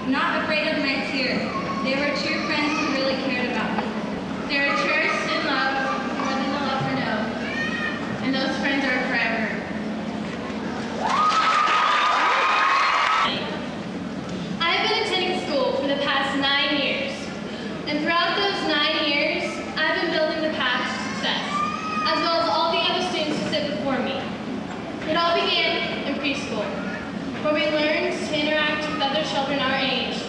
not afraid of my tears. They were true friends who really cared about me. They were cherished in love more than the love for know, and those friends are forever. I've been attending school for the past 9 years, and throughout those 9 years, I've been building the path to success, as well as all the other students who sit before me. It all began in preschool, where we learned to interact with other children our age.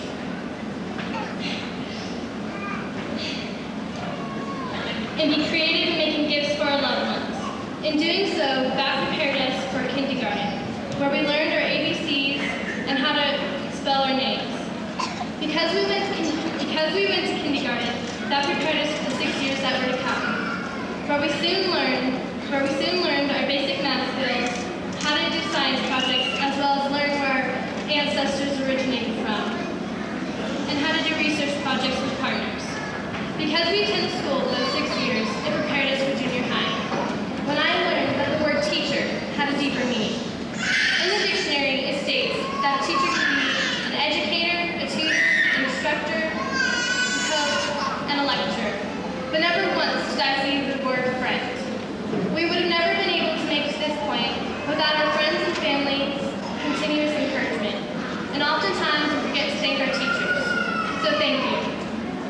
And be creative in making gifts for our loved ones. In doing so, that prepared us for kindergarten, where we learned our ABCs and how to spell our names. Because we went to kindergarten, that prepared us for the 6 years that were to come, where we soon learned our basic math skills, how to do science projects, as well as learn where our ancestors originated from, and how to do research projects with partners. Because we attended school those 6 years, it prepared us for junior high, when I learned that the word teacher had a deeper meaning. In the dictionary, it states that a teacher can be an educator, a tutor, an instructor, a coach, and a lecturer. But never once did I see the word friend. We would have never been able to make it to this point without our friends and family's continuous encouragement. And oftentimes we forget to thank our teachers. So thank you.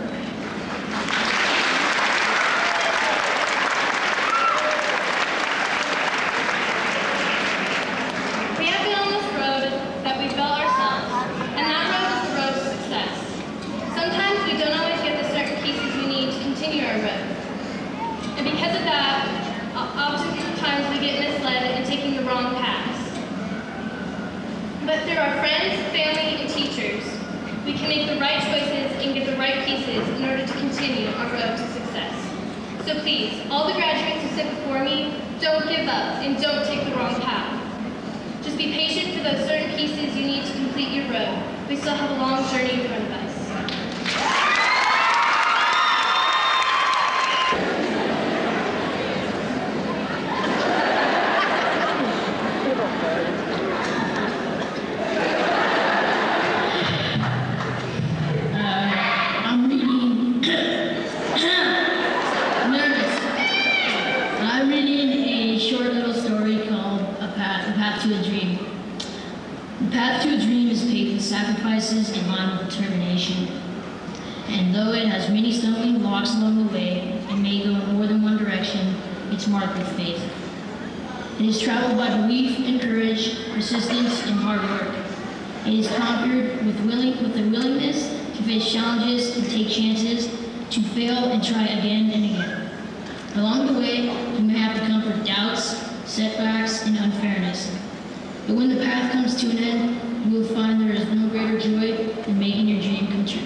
But through our friends, family, and teachers, we can make the right choices and get the right pieces in order to continue our road to success. So please, all the graduates who sit before me, don't give up and don't take the wrong path. Just be patient for those certain pieces you need to complete your road. We still have a long journey in front of us. Sacrifices in line with determination. And though it has many stumbling blocks along the way and may go in more than one direction, it's marked with faith. It is traveled by belief and courage, persistence and hard work. It is conquered with a willingness to face challenges and take chances, to fail and try again and again. Along the way, you may have to comfort doubts, setbacks, and unfairness. But when the path comes to an end, you will find there is no greater joy than making your dream come true.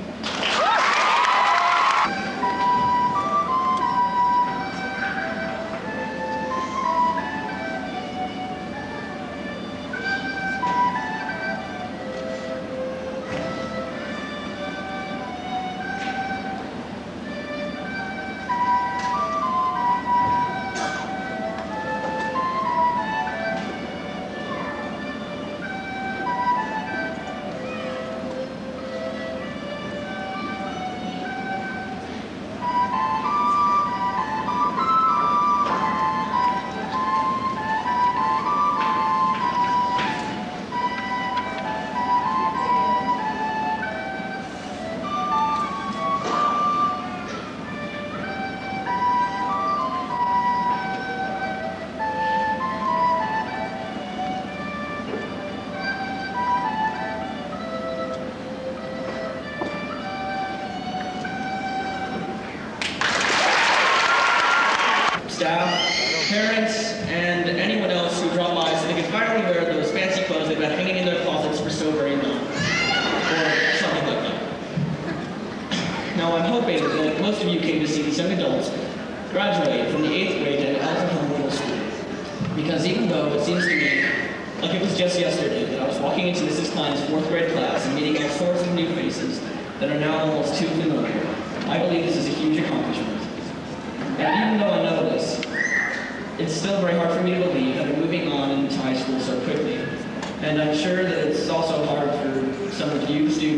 Staff, parents, and anyone else who dropped by so they could finally wear those fancy clothes they've been hanging in their closets for so very long. Or something like that. Now I'm hoping that most of you came to see these young adults graduate from the 8th grade at Alton Hill Middle School. Because even though it seems to me like it was just yesterday that I was walking into Mrs. Klein's 4th grade class and meeting all sorts of new faces that are now almost too familiar, I believe this is a huge accomplishment. And even though I know this, it's still very hard for me to believe that I'm moving on into high school so quickly. And I'm sure that it's also hard for some of you students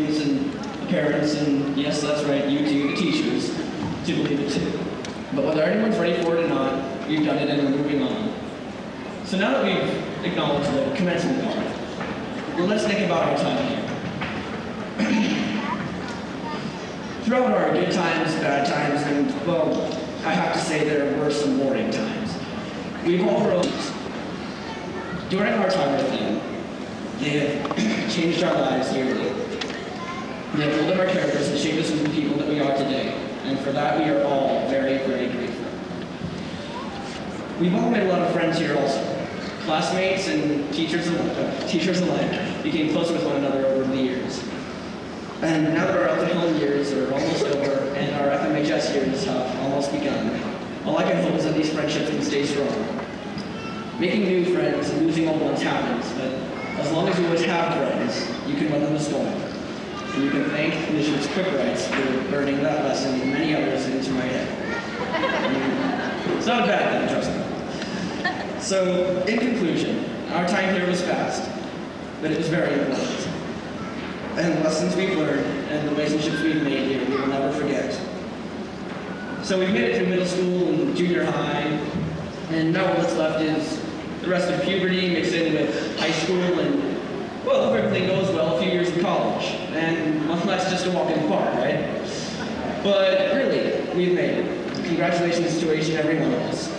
parents, and yes, that's right, you two, the teachers, to believe it too. But whether anyone's ready for it or not, we've done it and we're moving on. So now that we've acknowledged the commencement part, well, let's think about our time here. Throughout our good times, bad times, and, well, I have to say there were some boring times. We've all grown. During our time with them, they have changed our lives dearly. They have molded our characters and shaped us into the people that we are today. And for that, we are all very, very grateful. We've all made a lot of friends here also. Classmates and teachers alike became closer with one another over the years. And now that our out the home years are almost over and our FMHS years have almost begun, all I can hope is that these friendships can stay strong. Making new friends and losing old ones happens, but as long as you always have friends, you can weather the storm. And you can thank Initiative's Quick Rights for burning that lesson and many others into my head. It's not a bad thing, trust me. So, in conclusion, our time here was fast, but it was very important. And the lessons we've learned and the relationships we've made here, we will never forget. So we've made it through middle school and junior high, and now what's left is the rest of puberty mixed in with high school and, well, if everything goes well, a few years in college. And well, that's just a walk in the park, right? But really, we've made it. Congratulations to each and every one of us.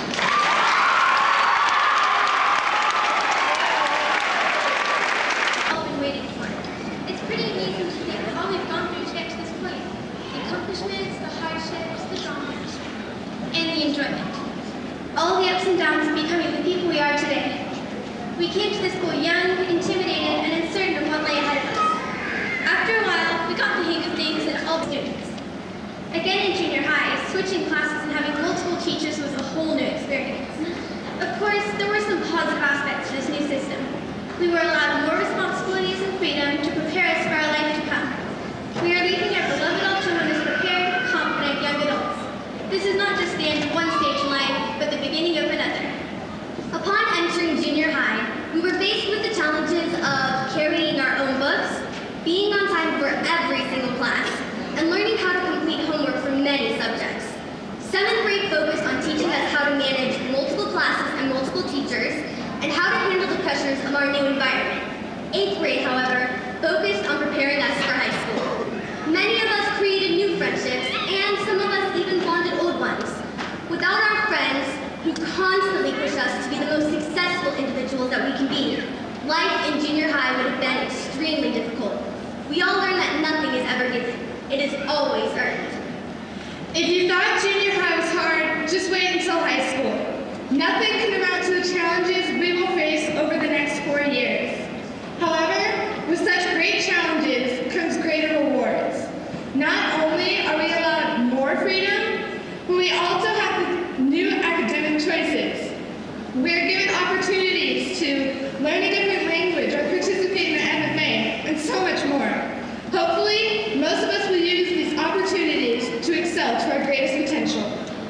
All the ups and downs of becoming the people we are today. We came to this school young, intimidated, and uncertain of what lay ahead of us. After a while, we got the hang of things and all students. Again in junior high, switching classes and having multiple teachers was a whole new experience. Of course, there were some positive aspects to this new system. We were allowed more responsibilities and freedom to prepare us for our life to come. We are leaving our beloved Altoona as prepared, confident young adults. This is not just the end of one stage in life, but the beginning of another. Upon entering junior high, we were faced with the challenges of carrying our own books, being on time for every single class, and learning how to complete homework for many subjects. 7th grade focused on teaching us how to manage multiple classes and multiple teachers, and how to handle the pressures of our new environment. 8th grade, however, focused on preparing us for high school. Many of us created new friendships, and some of us even bonded old ones. Without our friends, who constantly push us to be the most successful individuals that we can be, life in junior high would have been extremely difficult. We all learned that nothing is ever given. It is always earned. If you thought junior high was hard, just wait until high school. Nothing can amount to the challenges we will face over the next 4 years. However, with such great challenges comes greater rewards. Not only are we allowed more freedom, but we also have new academic choices. We are given opportunities to learn a different language or participate in the MFA, and so much more. Hopefully, most of us will use these opportunities to excel to our greatest potential.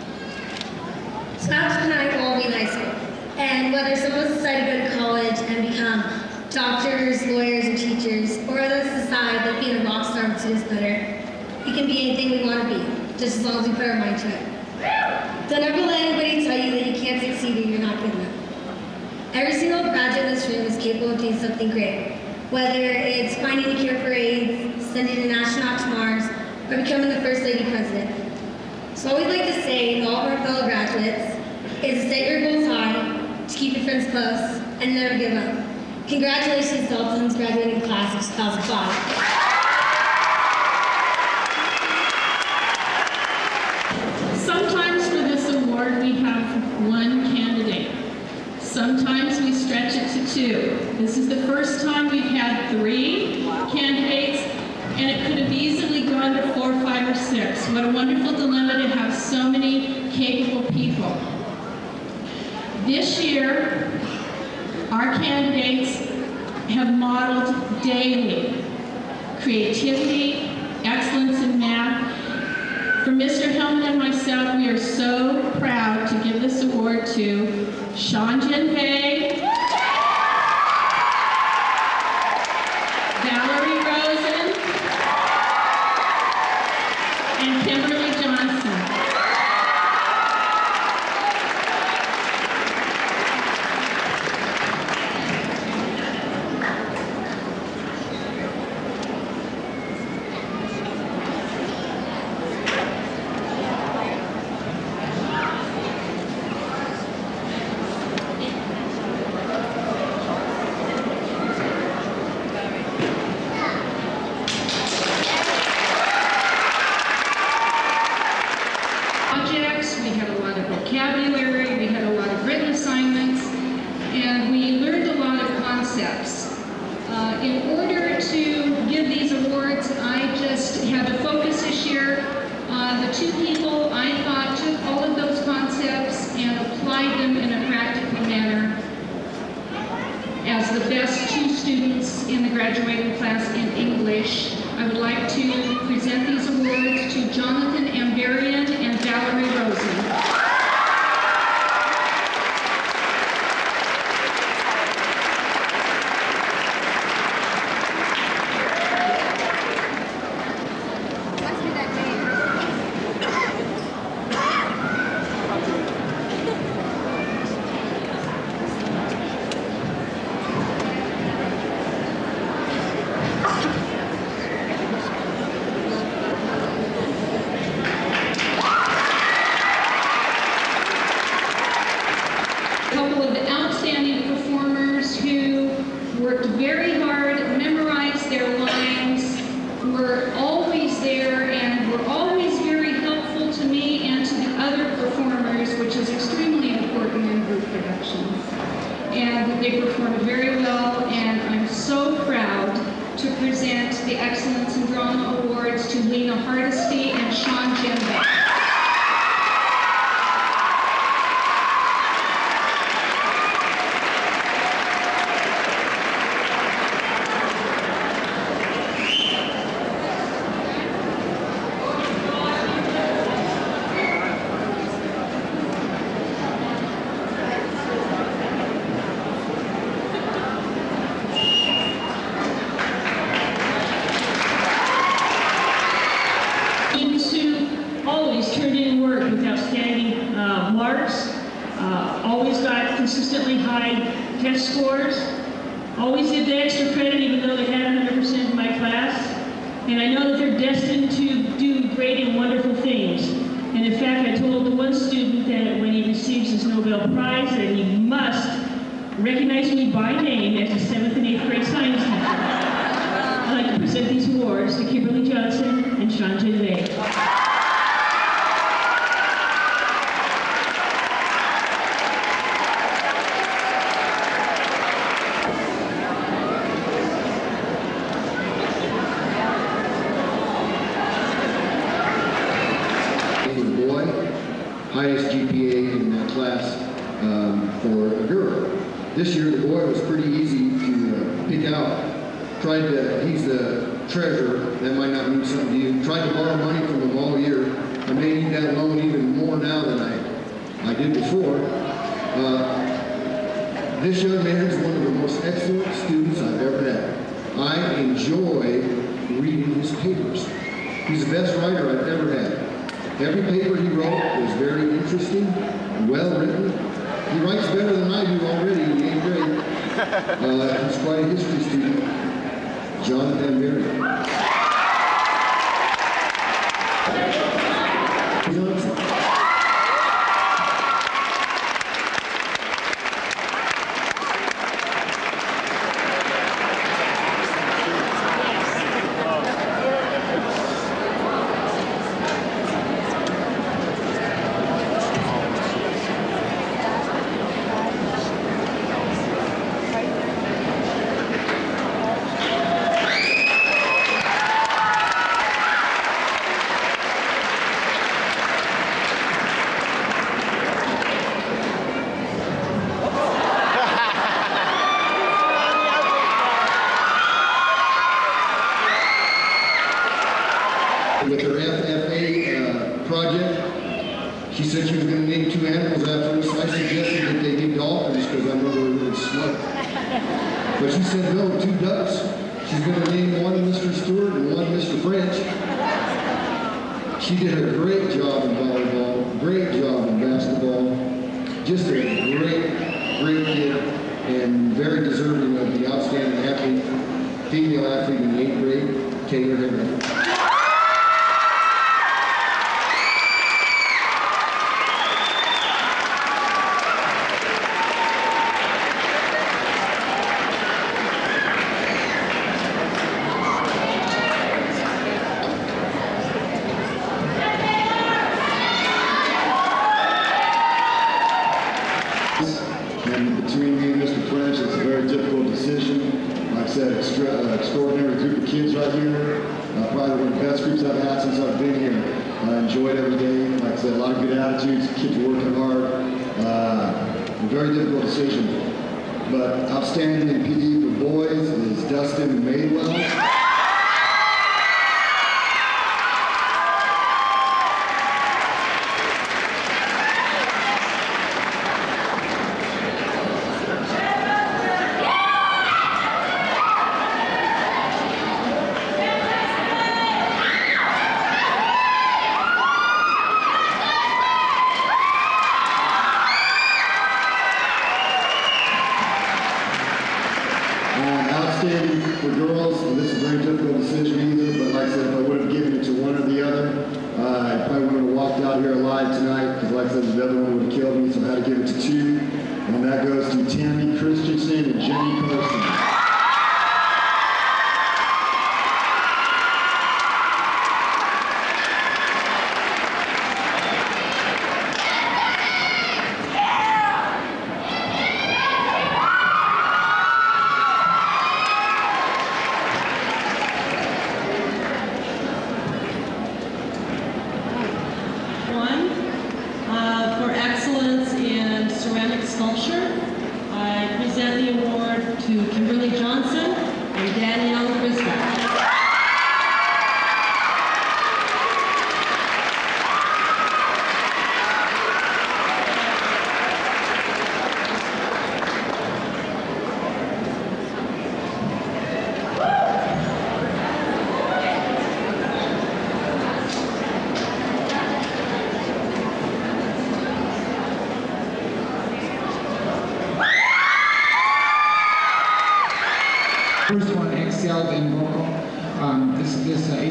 So after tonight, we'll all be in high school. And whether some of us decide to go to college and become doctors, lawyers, or teachers, or others decide that being a rock star would suit us better, we can be anything we want to be, just as long as we put our mind to it. Don't ever let anybody tell you that you can't succeed or you're not good enough. Every single graduate in this room is capable of doing something great, whether it's finding a cure for AIDS, sending an astronaut to Mars, or becoming the First Lady President. So what we'd like to say to all of our fellow graduates is to set your goals high, to keep your friends close, and never give up. Congratulations to Altoon's graduating class of 2005. Sometimes for this award we have one candidate. Sometimes we stretch it to 2. This is the first time we've had 3 candidates, and it could have easily gone to 4, 5, or 6. What a wonderful dilemma to have so many capable people. This year, our candidates have modeled daily creativity, excellence in math. For Mr. Hellman and myself, we are so proud to give this award to Sean Jinpei, Valerie Rosen, the Excellence in Drama Awards to Lena Hardesty and Sean Jimbo. Always turned in work with outstanding marks, always got consistently high test scores, always did the extra credit even though they had 100% in my class, and I know that they're destined to do great and wonderful things. And in fact, I told the one student that when he receives his Nobel Prize that he must recognize me by name as a 7th and 8th grade science teacher. I'd like to present these awards to Kimberly Johnson and Sean Jimbo. Highest GPA in that class for a girl. This year the boy was pretty easy to pick out. He's the treasurer, that might not mean something to you. Tried to borrow money from him all year. I may need that loan even more now than I did before. This young man is one of the most excellent students I've ever had. I enjoy reading his papers. He's the best writer I've ever had. Every paper he wrote was very interesting, well written. He writes better than I do already in the 8th grade. He's quite a history student. Jonathan Berry. With her FFA project, she said she was going to name 2 animals after us. I suggested that they be dolphins because I know they're really smart. But she said no, 2 ducks. She's going to name one Mr. Stewart and one Mr. French. She did a great job in volleyball, great job in basketball. Just a great kid and very deserving of the outstanding athlete, female athlete in the 8th grade, Taylor Henry. And between me and Mr. French, it's a very difficult decision. Like I said, extraordinary group of kids right here. Probably one of the best groups I've had since I've been here. I enjoyed every day. Like I said, a lot of good attitudes, kids working hard. A very difficult decision. But outstanding in PD for boys is Dustin Madewell. Outstanding for girls, and this is a very difficult decision either, but like I said, if I would have given it to one or the other, I probably would have walked out here alive tonight, because like I said, the other one would have killed me, so I had to give it to 2, and that goes to Tammy Christensen and Jenny Carson.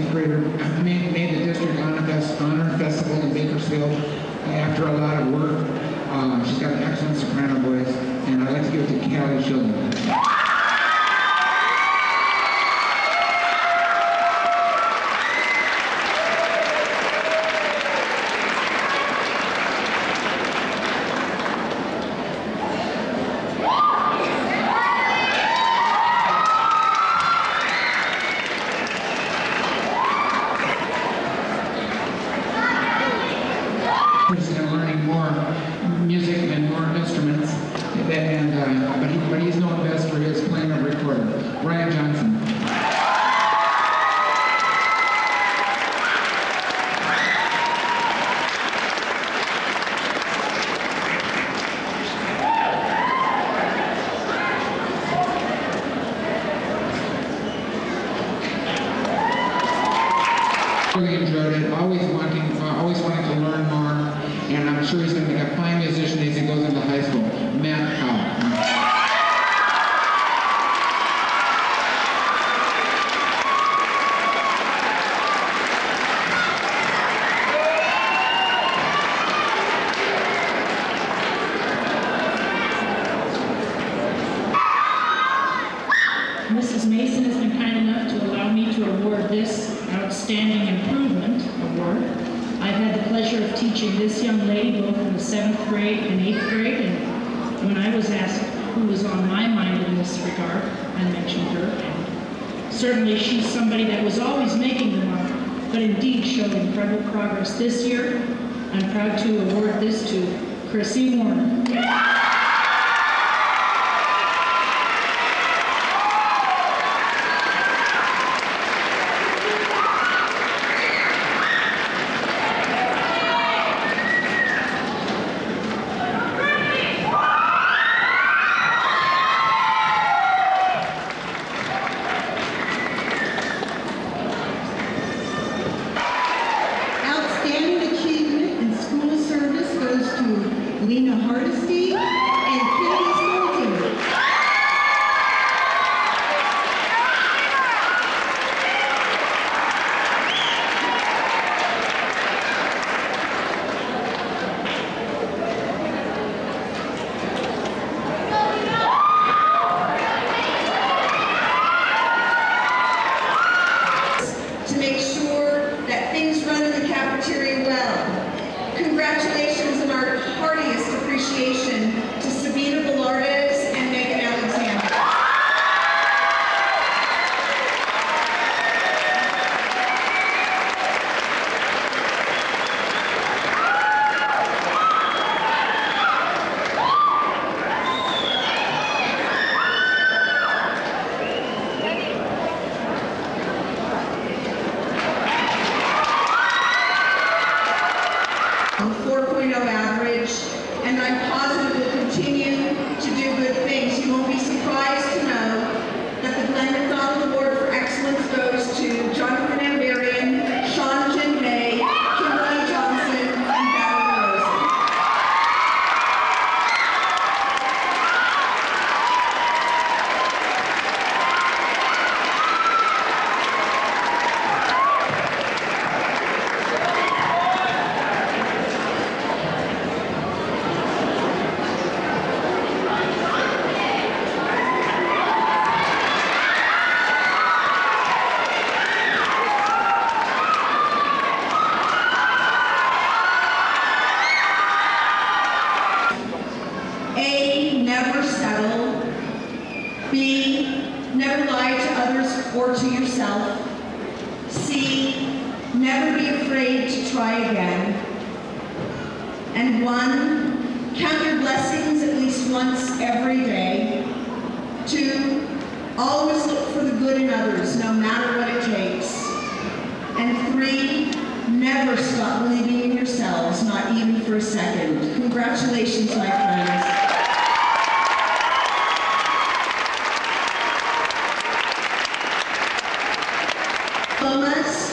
8th grader, made the district honor festival in Bakersfield after a lot of work. She's got an excellent soprano voice, and I'd like to give it to Callie Schilling. And learning more music and more instruments, but he's known best for his playing of recorder. Ryan Johnson. Really enjoyed it. Always wanting to learn more, and I'm sure he's going to be a fine musician as he goes into high school. Matt Powell. Mrs. Mason has been kind enough to allow me to award this Outstanding Improvement Award. I've had the pleasure of teaching this young lady both in the 7th grade and 8th grade, and when I was asked who was on my mind in this regard, I mentioned her, and certainly she's somebody that was always making the mark, but indeed showed incredible progress this year. I'm proud to award this to Chrissy Warner. Outstanding achievement in school service goes to Lena Hardesty and Katie Stolting. To make sure that things run in the cafeteria well. Congratulations and our heartiest appreciation to Sabina Velardes and Megan Alexander. A 4.0 average, and I'm positive will continue to do good things. You won't be surprised to know that the Glenn McDonald Award for Excellence goes to Jonathan Ambarian, Sean Jin May, Kimberly Johnson, and Valerie Rosen. A, never settle. B, never lie to others or to yourself. C, never be afraid to try again. And 1, count your blessings at least once every day. 2, always look for the good in others, no matter what it takes. And 3, never stop believing in yourselves, not even for a second. Congratulations, my friends. Diplomas.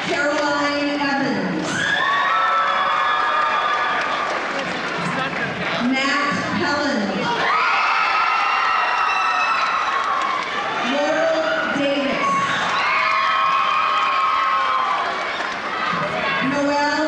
Caroline Evans. Matt Helen. Laurel Davis. Noel